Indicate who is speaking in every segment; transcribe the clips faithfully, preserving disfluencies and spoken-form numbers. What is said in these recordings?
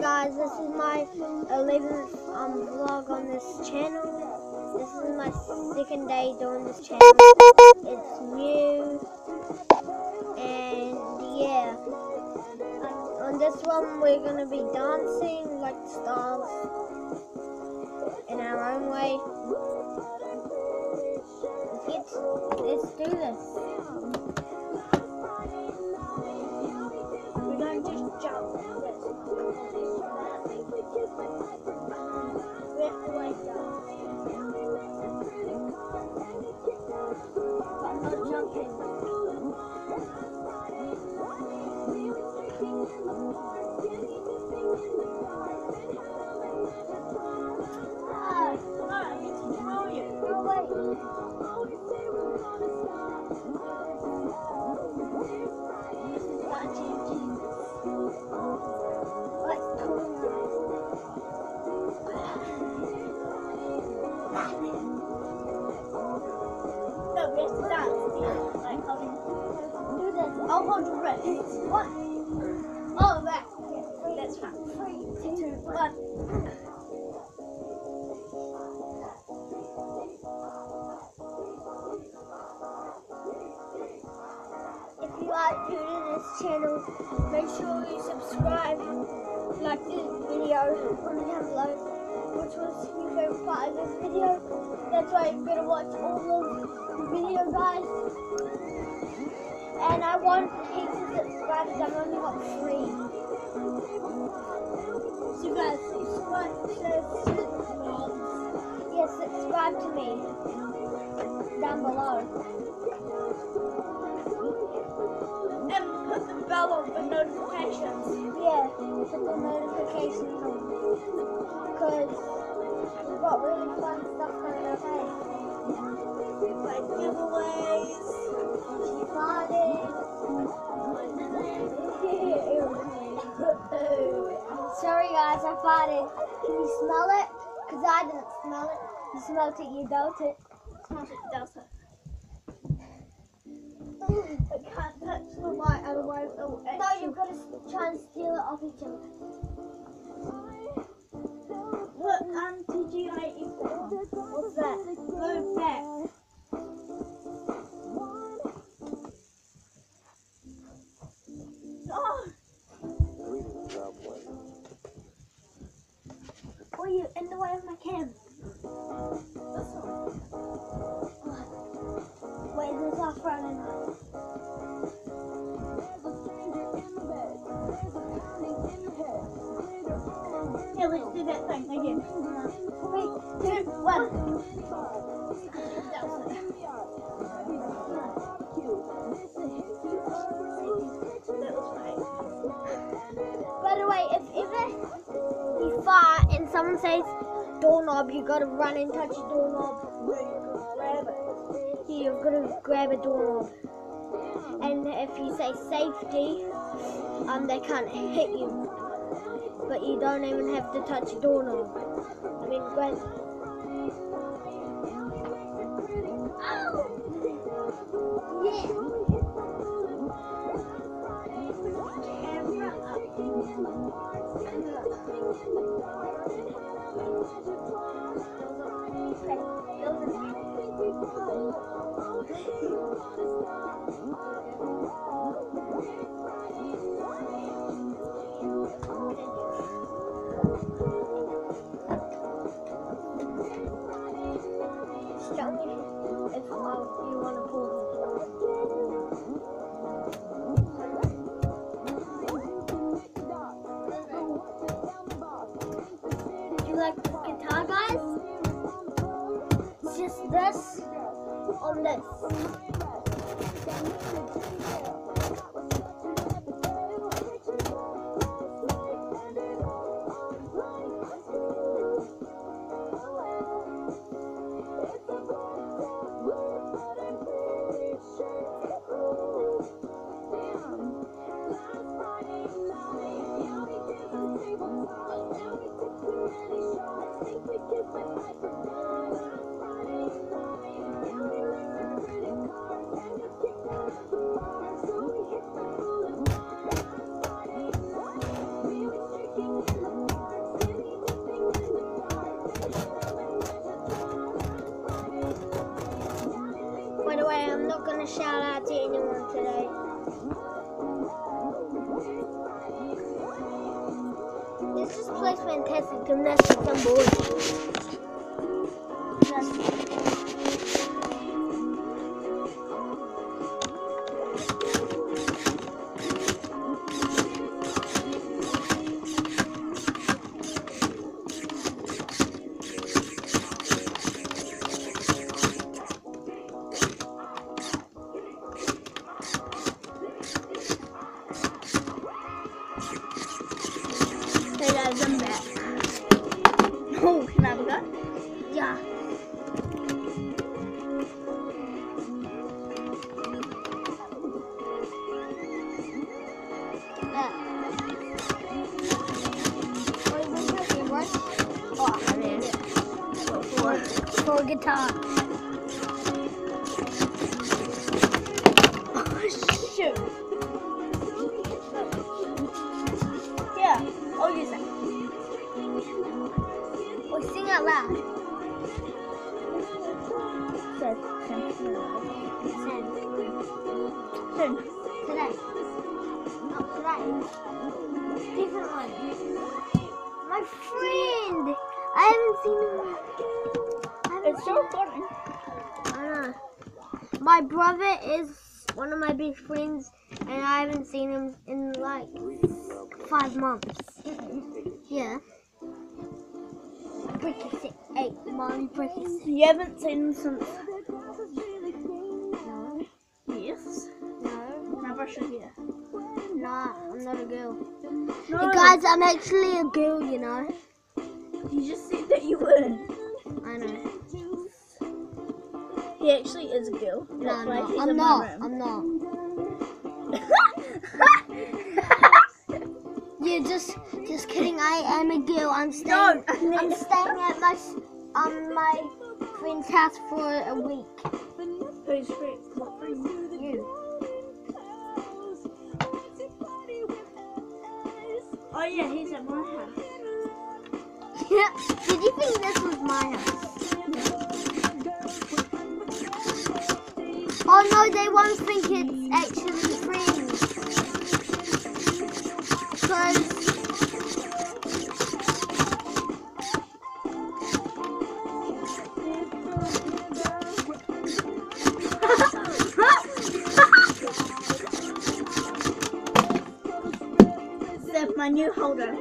Speaker 1: guys, this is my eleventh um, vlog on this channel. This is my second day doing this channel. It's new, and yeah, on, on this one we're going to be dancing like stars in our own way. Let's, let's do this. We don't just jump. We have to wake up. I'm not jumping. Ah, no, I need to tell you. No, wait. This is not changing. Let's turn No, we have to dance. Like, how do do this? I'll hold your breath. One. Oh, that. Okay, that's fine. Three, two, one. If you are new to this channel, make sure you subscribe, like this video, comment down below which was your favorite part of this video. That's why you're gonna watch all of the video, guys. And I want heaps of subscribers. I've only got three. So guys, subscribe to yes, subscribe to me down below. And put the bell on for notifications. Yeah, put the notifications on. Because we've got really fun stuff coming up, hey? Like giveaways, parties. Sorry guys, I farted. Can you smell it? Because I didn't smell it. You smelled it, you dealt it. Smelled it, dealt it. I can't touch the light, otherwise it'll actually... No, you've got to try and steal it off each other. Look, um, T G I E. What's that? Go back. Oh! Were you in the way of my cam? This one. Wait, there's our front end. Yeah, let's do that thing again. Three, two, one. By the way, if ever you fart and someone says doorknob, you gotta run and touch the doorknob. Grab it. You've gotta grab a doorknob. And if you say safety, um, they can't hit you. But you don't even have to touch the doorknob. I mean, grab. Oh! Yeah! Tell me if uh, you want to pull. Do you like this guitar, guys? It's just this on this. This is place fantastic gymnastics on board.
Speaker 2: Hey guys, I'm back. Oh, can I have a go?
Speaker 1: Yeah. Wait, what's your favorite? Oh, I mean, for, for guitar.
Speaker 2: Oh, shoot. Yeah, I'll use that.
Speaker 1: Well, sing out loud.
Speaker 2: Ten.
Speaker 1: Ten.
Speaker 2: Ten.
Speaker 1: Today. Not today. Different one. My friend. I haven't seen him. I haven't
Speaker 2: It's
Speaker 1: seen
Speaker 2: so
Speaker 1: him.
Speaker 2: funny.
Speaker 1: I know. My brother is one of my best friends, and I haven't seen him in like five months. Yeah. Breakfast eight. Mommy breakfast.
Speaker 2: You haven't seen him since.
Speaker 1: No.
Speaker 2: Yes.
Speaker 1: No.
Speaker 2: Now brush your hair.
Speaker 1: Nah, I'm not a girl.
Speaker 2: No.
Speaker 1: Hey guys, I'm actually a girl, you know.
Speaker 2: You just said that you weren't.
Speaker 1: I know.
Speaker 2: He actually is a girl.
Speaker 1: No,
Speaker 2: That's
Speaker 1: I'm
Speaker 2: why
Speaker 1: not.
Speaker 2: he's
Speaker 1: I'm
Speaker 2: in
Speaker 1: not.
Speaker 2: my room.
Speaker 1: I'm not. Yeah, just, just kidding. I am a girl. I'm staying.
Speaker 2: No.
Speaker 1: I'm staying at my, s- um, my friend's house for a week.
Speaker 2: Who's free? What free?
Speaker 1: You.
Speaker 2: Oh yeah, he's at my house.
Speaker 1: Did you think this was my house? Oh no, they won't think it's actually friends. Because
Speaker 2: That's my new holder.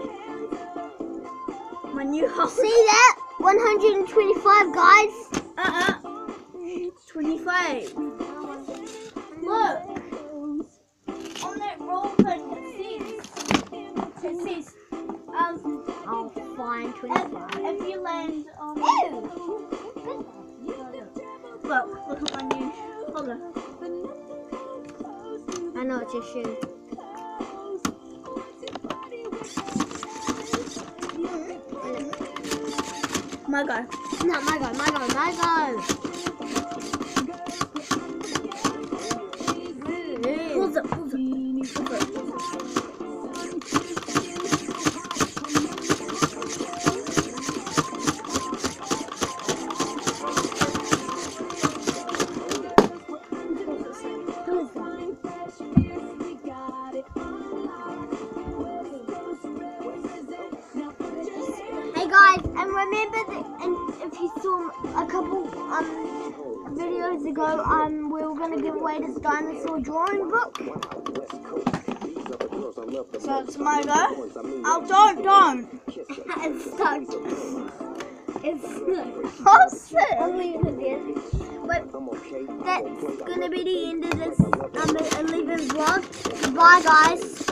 Speaker 2: My new holder.
Speaker 1: see that? one hundred twenty-five guys.
Speaker 2: Uh-uh. twenty-five. Look. On that roll thing, it says, it says, um,
Speaker 1: Oh, fine,
Speaker 2: if,
Speaker 1: twenty-five.
Speaker 2: if you land on,
Speaker 1: Ew.
Speaker 2: look, look at my new holder.
Speaker 1: I know it's your shoe.
Speaker 2: My guy.
Speaker 1: No, my go, my go, my go.
Speaker 2: Pulls it, pulls it. Pulls it.
Speaker 1: Hey guys, and remember that, and if you saw a couple um videos ago, um we were gonna give away this dinosaur drawing book.
Speaker 2: So it's my guy. Oh, don't, don't.
Speaker 1: It's stuck. It's
Speaker 2: Oh, shit.
Speaker 1: I'm leaving it there. But that's gonna be the end of this um eleven vlog. Bye guys.